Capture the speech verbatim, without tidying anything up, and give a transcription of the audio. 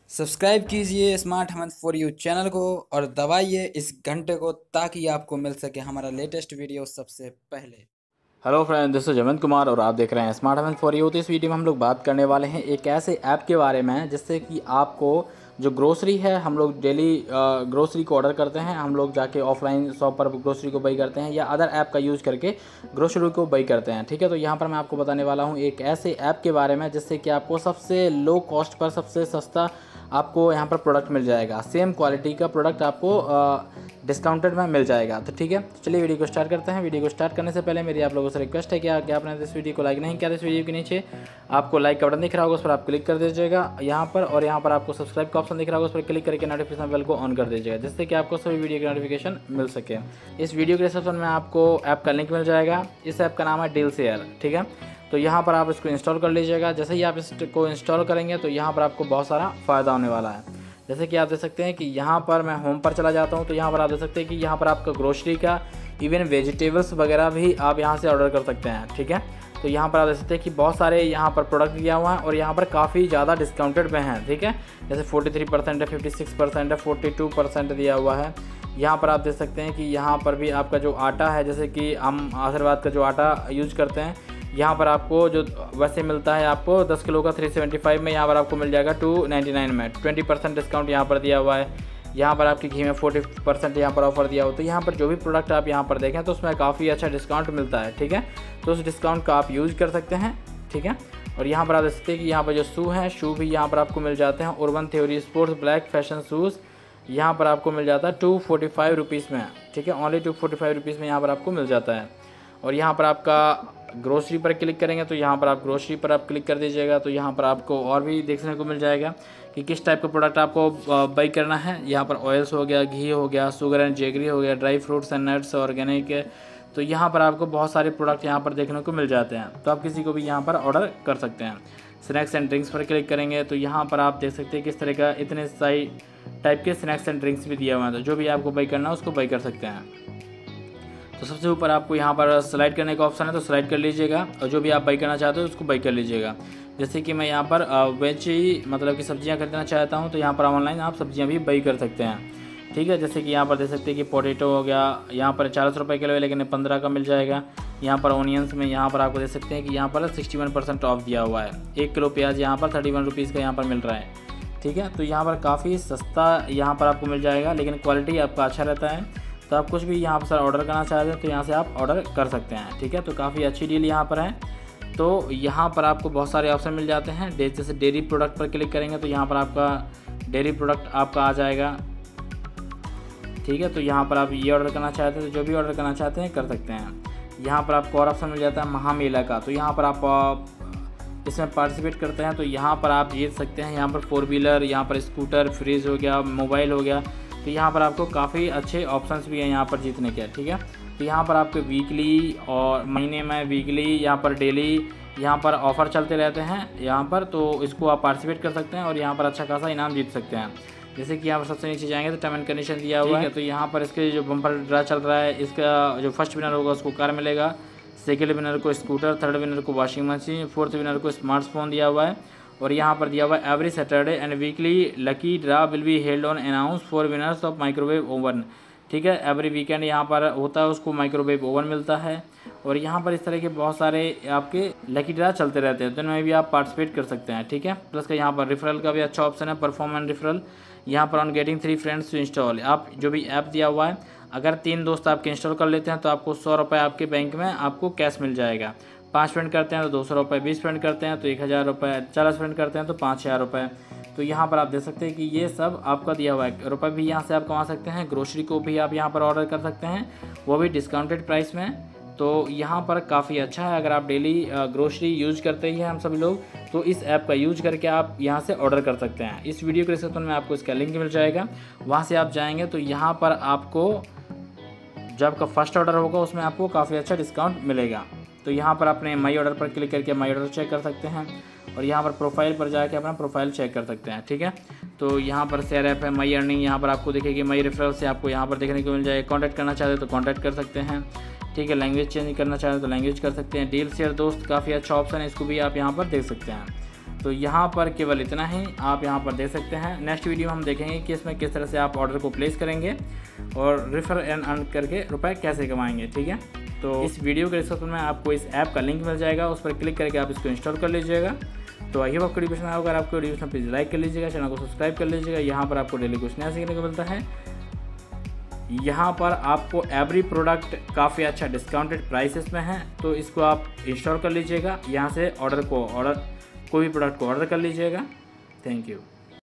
Subscribe कीजिए smart Ahmad for you channel को और दबाइए इस घंटे को ताकि आपको मिल सके हमारा लेटेस्ट वीडियो सबसे पहले। Hello friend, this is Jaywant Kumar और आप देख रहे हैं स्मार्ट अहमद फॉर यू। तो इस वीडियो में हम लोग बात करने वाले हैं एक ऐसे ऐप के बारे में जिससे कि आपको जो ग्रोसरी है, हम लोग डेली ग्रोसरी को ऑर्डर करते हैं, हम लोग जाके ऑफलाइन शॉप पर ग्रोसरी को बाई करते हैं या अदर ऐप का यूज़ करके ग्रोसरी को बाई करते हैं। ठीक है, तो यहाँ पर मैं आपको बताने वाला हूँ एक ऐसे ऐप के बारे में जिससे कि आपको सबसे लो कॉस्ट पर सबसे सस्ता आपको यहाँ पर प्रोडक्ट मिल जाएगा। सेम क्वालिटी का प्रोडक्ट आपको डिस्काउंटेड में मिल जाएगा। तो ठीक है, चलिए वीडियो को स्टार्ट करते हैं। वीडियो को स्टार्ट करने से पहले मेरी आप लोगों से रिक्वेस्ट है कि आप क्या आपने इस वीडियो को लाइक नहीं किया तो इस वीडियो के नीचे आपको लाइक का बटन दिख रहा होगा, उस पर आप क्लिक कर दीजिएगा यहाँ पर, और यहाँ पर आपको सब्सक्राइब का ऑप्शन दिख रहा होगा, उस पर क्लिक करके नोटिफिकेशन बेल को ऑन कर दीजिएगा जिससे कि आपको सभी वीडियो की नोटिफिकेशन मिल सके। इस वीडियो के डिस्क्रिप्शन में आपको ऐप का लिंक मिल जाएगा। इस ऐप का नाम है डील शेयर। ठीक है, तो यहाँ पर आप इसको इंस्टॉल कर लीजिएगा। जैसे ही आप इसको इंस्टॉल करेंगे तो यहाँ पर आपको बहुत सारा फ़ायदा होने वाला है। जैसे कि आप देख सकते हैं कि यहाँ पर मैं होम पर चला जाता हूँ तो यहाँ पर आप देख सकते हैं कि यहाँ पर आपका ग्रोसरी का इवन वेजिटेबल्स वगैरह भी आप यहाँ से ऑर्डर कर सकते हैं। ठीक है, तो यहाँ पर आप देख सकते हैं कि बहुत सारे यहाँ पर प्रोडक्ट दिया हुआ है और यहाँ पर काफ़ी ज़्यादा डिस्काउंटेड में है। ठीक है, जैसे तैंतालीस परसेंट है, छप्पन परसेंट है, बयालीस परसेंट दिया हुआ है। यहाँ पर आप देख सकते हैं कि यहाँ पर भी आपका जो आटा है, जैसे कि हम आशीर्वाद का जो आटा यूज़ करते हैं, यहाँ पर आपको जो वैसे मिलता है आपको दस किलो का तीन सौ पचहत्तर में, यहाँ पर आपको मिल जाएगा दो सौ निन्यानवे में। बीस परसेंट डिस्काउंट यहाँ पर दिया हुआ है। यहाँ पर आपकी घी में चालीस परसेंट यहाँ पर ऑफर दिया हुआ। तो यहाँ पर जो भी प्रोडक्ट आप यहाँ पर देखें तो उसमें काफ़ी अच्छा डिस्काउंट मिलता है। ठीक है, तो उस डिस्काउंट का आप यूज़ कर सकते हैं। ठीक है, और यहाँ पर आप देख सकते हैं कि यहाँ पर जो शू हैं, शू भी यहाँ पर आपको मिल जाते हैं। Urban theory sports black fashion shoes यहाँ पर आपको मिल जाता है टू फोर्टी फाइव रुपीज़ में। ठीक है, only two forty five rupees में यहाँ पर आपको मिल जाता है। और यहाँ पर आपका ग्रोसरी पर क्लिक करेंगे तो यहाँ पर आप ग्रोसरी पर आप क्लिक कर दीजिएगा तो यहाँ पर आपको और भी देखने को मिल जाएगा कि किस टाइप का प्रोडक्ट आपको बाई करना है। यहाँ पर ऑयल्स हो गया, घी हो गया, शुगर एंड जेगरी हो गया, dry fruits and nuts, organic. तो यहाँ पर आपको बहुत सारे प्रोडक्ट यहाँ पर देखने को मिल जाते हैं, तो आप किसी को भी यहाँ पर ऑर्डर कर सकते हैं। स्नैक्स एंड ड्रिंक्स पर क्लिक करेंगे तो यहाँ पर आप देख सकते हैं किस तरह का इतने सारी टाइप के स्नैक्स एंड ड्रिंक्स भी दिए हुए हैं, तो जो भी आपको बाई करना है उसको बाई कर सकते हैं। तो सबसे ऊपर आपको यहाँ पर स्लाइड करने का ऑप्शन है, तो स्लाइड कर लीजिएगा और जो भी आप बाई करना चाहते हो उसको बाई कर लीजिएगा। जैसे कि मैं यहाँ पर वेज ही मतलब कि सब्जियाँ खरीदना चाहता हूँ तो यहाँ पर ऑनलाइन आप सब्जियाँ भी बाई कर सकते हैं। ठीक है, जैसे कि यहाँ पर देख सकते हैं कि पोटैटो हो गया, यहाँ पर चालीस रुपये किलो है लेकिन पंद्रह का मिल जाएगा। यहाँ पर ऑनियंस में यहाँ पर आपको देख सकते हैं कि यहाँ पर सिक्सटी वन परसेंट ऑफ दिया हुआ है। एक किलो प्याज यहाँ पर थर्टी वन रुपीज़ का यहाँ पर मिल रहा है। ठीक है, तो यहाँ पर काफ़ी सस्ता यहाँ पर आपको मिल जाएगा, लेकिन क्वालिटी आपका अच्छा रहता है। तो आप कुछ भी यहाँ पर ऑर्डर करना चाहते हैं तो यहाँ से आप ऑर्डर कर सकते हैं। ठीक है, तो काफ़ी अच्छी डील यहाँ पर है। तो यहाँ पर आपको बहुत सारे ऑप्शन मिल जाते हैं। जैसे डेयरी प्रोडक्ट पर क्लिक करेंगे तो यहाँ पर आपका डेयरी प्रोडक्ट आपका आ जाएगा। ठीक है, तो यहाँ पर आप ये ऑर्डर करना चाहते हैं तो जो भी ऑर्डर करना चाहते हैं कर सकते हैं। यहाँ पर आपको और ऑप्शन मिल जाता है महामेला का, तो यहाँ पर आप इसमें पार्टिसिपेट करते हैं तो यहाँ पर आप जीत सकते हैं। यहाँ पर फोर व्हीलर, यहाँ पर स्कूटर, फ्रिज हो गया, मोबाइल हो गया, तो यहाँ पर आपको काफ़ी अच्छे ऑप्शंस भी हैं यहाँ पर जीतने के। ठीक है, तो यहाँ पर आपके वीकली और महीने में वीकली, यहाँ पर डेली यहाँ पर ऑफ़र चलते रहते हैं यहाँ पर, तो इसको आप पार्टिसिपेट कर सकते हैं और यहाँ पर अच्छा खासा इनाम जीत सकते हैं। जैसे कि यहाँ पर सबसे नीचे जाएंगे तो टर्म एंड कंडीशन दिया हुआ है। तो यहाँ पर इसके जो बम्पर ड्रा चल रहा है, इसका जो फर्स्ट विनर होगा उसको कार मिलेगा, सेकेंड विनर को स्कूटर, थर्ड विनर को वॉशिंग मशीन, फोर्थ विनर को स्मार्टफोन दिया हुआ है। और यहाँ पर दिया हुआ है every Saturday and weekly lucky draw will be held on announce for winners of microwave oven. ठीक है, एवरी वीकेंड यहाँ पर होता है, उसको माइक्रोवेव ओवन मिलता है। और यहाँ पर इस तरह के बहुत सारे आपके लकी ड्रा चलते रहते हैं, तो इनमें भी आप पार्टिसिपेट कर सकते हैं। ठीक है, प्लस का यहाँ पर रेफरल का भी अच्छा ऑप्शन है, परफॉर्म एंड रेफरल। यहाँ पर on getting three friends to install, आप जो भी ऐप दिया हुआ है अगर तीन दोस्त आपके इंस्टॉल कर लेते हैं तो आपको सौ रुपये आपके बैंक में आपको कैश मिल जाएगा। पाँच फ्रेंड करते हैं तो दो सौ रुपये, बीस फ्रेंड करते हैं तो एक हज़ार रुपये, चालीस फ्रेंड करते हैं तो पाँच हज़ार रुपये। तो यहाँ पर आप देख सकते हैं कि ये सब आपका दिया हुआ है। रुपये भी यहाँ से आप कमा सकते हैं। ग्रोसरी को भी आप यहाँ पर ऑर्डर कर सकते हैं, वो भी डिस्काउंटेड प्राइस में। तो यहाँ पर काफ़ी अच्छा है। अगर आप डेली ग्रोसरी यूज़ करते ही हैं हम सभी लोग, तो इस ऐप का यूज करके आप यहाँ से ऑर्डर कर सकते हैं। इस वीडियो के डिस्क्रिप्शन में आपको इसका लिंक मिल जाएगा, वहाँ से आप जाएंगे तो यहाँ पर आपको जो आपका फर्स्ट ऑर्डर होगा उसमें आपको काफ़ी अच्छा डिस्काउंट मिलेगा। तो यहाँ पर अपने माई ऑर्डर पर क्लिक करके माई ऑर्डर चेक कर सकते हैं और यहाँ पर प्रोफाइल पर जाके अपना प्रोफाइल चेक कर सकते हैं। ठीक है, तो यहाँ पर शेयर ऐप है, माई अर्निंग यहाँ पर आपको दिखेगी, माई रेफरल से आपको यहाँ पर देखने को मिल जाएगा। कॉन्टैक्ट करना चाहते तो कॉन्टैक्ट कर सकते हैं। ठीक है, लैंग्वेज चेंज करना चाहते तो लैंग्वेज कर सकते हैं। डील शेयर दोस्त काफ़ी अच्छा ऑप्शन है, इसको भी आप यहाँ पर देख सकते हैं। तो यहाँ पर केवल इतना ही आप यहाँ पर देख सकते हैं। नेक्स्ट वीडियो में हम देखेंगे कि इसमें किस तरह से आप ऑर्डर को प्लेस करेंगे और रेफर एंड अर्न करके रुपए कैसे कमाएंगे, ठीक है। तो इस वीडियो के डिस्क्रिप्शन में आपको इस ऐप का लिंक मिल जाएगा, उस पर क्लिक करके आप इसको इंस्टॉल कर लीजिएगा। तो आइए आपको वीडियो पसंद आया, अगर आपको वीडियो पसंद प्लीज़ लाइक कर लीजिएगा, चैनल को सब्सक्राइब कर लीजिएगा। यहाँ पर आपको डेली कुछ नया सीखने को मिलता है। यहाँ पर आपको एवरी प्रोडक्ट काफ़ी अच्छा डिस्काउंटेड प्राइसेस में है, तो इसको आप इंस्टॉल कर लीजिएगा। यहाँ से ऑर्डर को ऑर्डर कोई भी प्रोडक्ट को ऑर्डर कर लीजिएगा। Thank you.